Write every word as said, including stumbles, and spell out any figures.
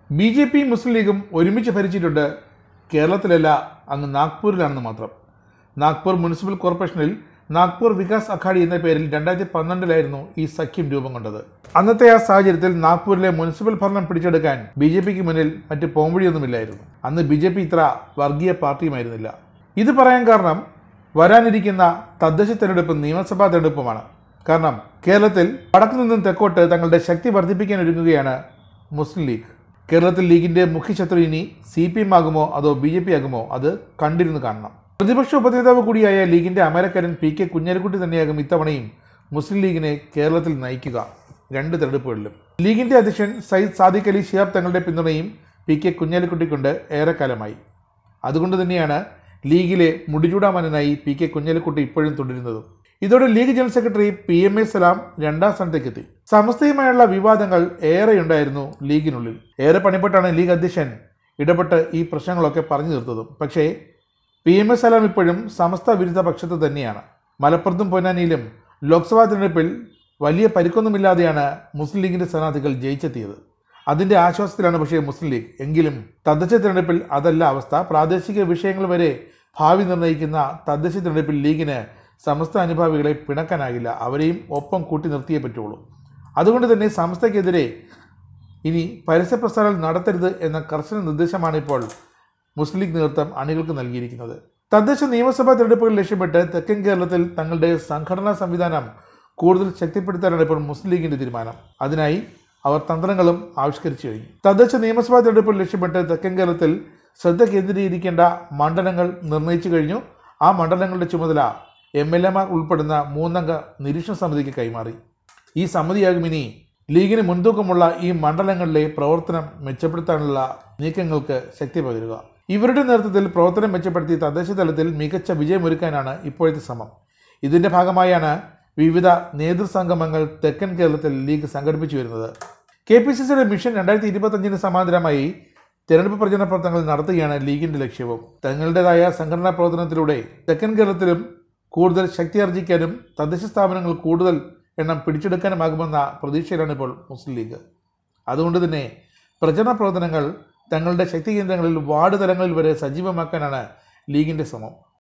B J P മുസ്ലിം ലീഗും ഒരുമിച്ച് ഭരിച്ചിട്ടുണ്ട്. കേരളത്തിലല്ല, അങ്ങ് നാഗ്പൂരിലാണെന്ന് മാത്രം. നാഗ്പൂർ മുനിസിപ്പൽ കോർപ്പറേഷനിൽ നാഗ്പൂർ വികാസ് അഘാഡി എന്ന പേരിൽ രണ്ടായിരത്തി പന്ത്രണ്ടിലായിരുന്നു ഈ സഖ്യം രൂപം കൊണ്ടത്. അന്നത്തെ ആ സാഹചര്യത്തിൽ നാഗ്പൂരിലെ മുനിസിപ്പൽ ഭരണം പിടിച്ചെടുക്കാൻ ബി ജെ പിക്ക് മുന്നിൽ മറ്റ് പോംവഴിയൊന്നുമില്ലായിരുന്നു. അന്ന് ബി ജെ പി ഇത്ര വർഗീയ പാർട്ടിയുമായിരുന്നില്ല. ഇത് പറയാൻ കാരണം വരാനിരിക്കുന്ന തദ്ദേശ തെരഞ്ഞെടുപ്പും നിയമസഭാ തെരഞ്ഞെടുപ്പുമാണ്. കാരണം കേരളത്തിൽ വടക്കു നിന്നും തെക്കോട്ട് തങ്ങളുടെ ശക്തി വർദ്ധിപ്പിക്കാൻ ഒരുങ്ങുകയാണ് മുസ്ലിം ലീഗ്. കേരളത്തിൽ ലീഗിന്റെ മുഖ്യശത്രു ഇനി സി പി എം ആകുമോ അതോ ബി ജെ പി ആകുമോ, അത് കണ്ടിരുന്ന് കാണണം. പ്രതിപക്ഷ ഉപനേതാവ് കൂടിയായ ലീഗിന്റെ അമരക്കാരൻ പി കെ കുഞ്ഞാലിക്കുട്ടി തന്നെയാകും ഇത്തവണയും മുസ്ലിം ലീഗിനെ കേരളത്തിൽ നയിക്കുക. രണ്ട് തെരഞ്ഞെടുപ്പുകളിലും ലീഗിന്റെ അധ്യക്ഷൻ സയ്യിദ് സാദിഖ് അലി ശിഹാബ് തങ്ങളുടെ പിന്തുണയും പി കെ കുഞ്ഞാലിക്കുട്ടിക്കൊണ്ട് ഏറെക്കാലമായി. അതുകൊണ്ട് തന്നെയാണ് ലീഗിലെ മുടിചൂടാമനായി പി കെ കുഞ്ഞാലിക്കുട്ടി ഇപ്പോഴും തുടരുന്നതും. ഇതോടെ League general secretary P M A Salam രണ്ടാം സ്ഥാനത്തേക്കെത്തി. സമസ്തയുമായുള്ള വിവാദങ്ങൾ ഏറെയുണ്ടായിരുന്നു ലീഗിനുള്ളിൽ. ഏറെ പണിപ്പെട്ടാണ് ലീഗ് അധ്യക്ഷൻ ഇടപെട്ട് ഈ പ്രശ്നങ്ങളൊക്കെ പറഞ്ഞു തീർത്തതും. പക്ഷേ പി എം എ സലാം ഇപ്പോഴും സമസ്ത വിരുദ്ധ പക്ഷത്ത് തന്നെയാണ്. മലപ്പുറത്തും പൊന്നാനിയിലും ലോക്സഭാ തിരഞ്ഞെടുപ്പിൽ വലിയ പരിക്കൊന്നുമില്ലാതെയാണ് മുസ്ലിം ലീഗിന്റെ സ്ഥാനാർത്ഥികൾ ജയിച്ചെത്തിയത്. അതിന്റെ ആശ്വാസത്തിലാണ് പക്ഷേ മുസ്ലിം ലീഗ്. എങ്കിലും തദ്ദേശ തിരഞ്ഞെടുപ്പിൽ അതല്ല അവസ്ഥ. പ്രാദേശിക വിഷയങ്ങൾ വരെ ഭാവി നിർണ്ണയിക്കുന്ന തദ്ദേശ തിരഞ്ഞെടുപ്പിൽ ലീഗിന് സമസ്ത അനുഭാവികളെ പിണക്കാനാകില്ല. അവരെയും ഒപ്പം കൂട്ടി നിർത്തിയേ പറ്റുള്ളൂ. അതുകൊണ്ട് തന്നെ സമസ്തയ്ക്കെതിരെ ഇനി പരസ്യ പ്രസ്താവനകൾ നടത്തരുത് എന്ന കർശന നിർദ്ദേശമാണ് ഇപ്പോൾ മുസ്ലിം ലീഗ് നേതൃത്വം അണികൾക്ക് നൽകിയിരിക്കുന്നത്. തദ്ദേശ നിയമസഭാ തെരഞ്ഞെടുപ്പുകൾ ലക്ഷ്യമിട്ട് തെക്കൻ കേരളത്തിൽ തങ്ങളുടെ സംഘടനാ സംവിധാനം കൂടുതൽ ശക്തിപ്പെടുത്താനാണ് ഇപ്പോൾ മുസ്ലിം ലീഗിന്റെ തീരുമാനം. അതിനായി അവർ തന്ത്രങ്ങളും ആവിഷ്കരിച്ചു കഴിഞ്ഞു. തദ്ദേശ നിയമസഭാ തെരഞ്ഞെടുപ്പുകൾ ലക്ഷ്യമിട്ട് തെക്കൻ കേരളത്തിൽ ശ്രദ്ധ കേന്ദ്രീകരിക്കേണ്ട മണ്ഡലങ്ങൾ നിർണ്ണയിച്ചു കഴിഞ്ഞു. ആ മണ്ഡലങ്ങളുടെ ചുമതല എം എൽ എമാർ ഉൾപ്പെടുന്ന മൂന്നംഗ നിരീക്ഷണ സമിതിക്ക് കൈമാറി. ഈ സമിതിയാകും ഇനി ലീഗിന് മുൻതൂക്കമുള്ള ഈ മണ്ഡലങ്ങളിലെ പ്രവർത്തനം മെച്ചപ്പെടുത്താനുള്ള നീക്കങ്ങൾക്ക് ശക്തി പകരുക. ഇവരുടെ നേതൃത്വത്തിൽ പ്രവർത്തനം മെച്ചപ്പെടുത്തി തദ്ദേശ തലത്തിൽ മികച്ച വിജയമൊരുക്കാനാണ് ഇപ്പോഴത്തെ ശ്രമം. ഇതിന്റെ ഭാഗമായാണ് വിവിധ നേതൃസംഗമങ്ങൾ തെക്കൻ കേരളത്തിൽ ലീഗ് സംഘടിപ്പിച്ചു വരുന്നത്. കെ പി സി സിയുടെ മിഷൻ രണ്ടായിരത്തി ഇരുപത്തഞ്ചിന് സമാന്തരമായി തെരഞ്ഞെടുപ്പ് പ്രചരണ പ്രവർത്തനങ്ങൾ നടത്തുകയാണ് ലീഗിന്റെ ലക്ഷ്യവും. തങ്ങളുടേതായ സംഘടനാ പ്രവർത്തനത്തിലൂടെ തെക്കൻ കേരളത്തിലും കൂടുതൽ ശക്തിയാർജിക്കാനും തദ്ദേശ സ്ഥാപനങ്ങൾ കൂടുതൽ എണ്ണം പിടിച്ചെടുക്കാനുമാകുമെന്ന പ്രതീക്ഷയിലാണ് ഇപ്പോൾ മുസ്ലിം ലീഗ്. അതുകൊണ്ട് തന്നെ പ്രചരണ പ്രവർത്തനങ്ങൾ തങ്ങളുടെ ശക്തി കേന്ദ്രങ്ങളിൽ വാർഡ് തലങ്ങളിൽ വരെ സജീവമാക്കാനാണ് ലീഗിന്റെ ശ്രമം.